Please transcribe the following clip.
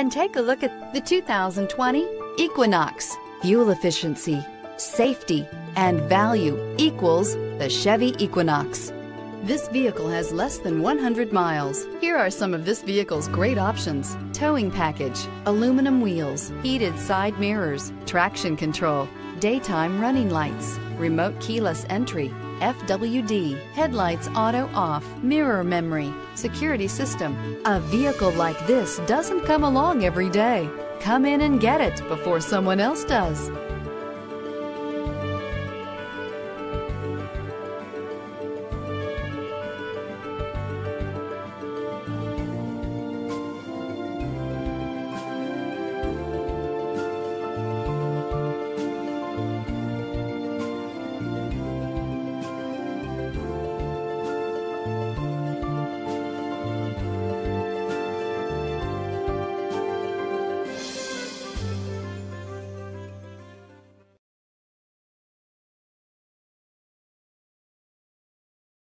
and take a look at the 2020 Equinox. Fuel efficiency, safety, and value equals the Chevy Equinox. This vehicle has less than 100 miles. Here are some of this vehicle's great options: towing package, aluminum wheels, heated side mirrors, traction control, daytime running lights, remote keyless entry, FWD, headlights auto off, mirror memory, security system. A vehicle like this doesn't come along every day. Come in and get it before someone else does.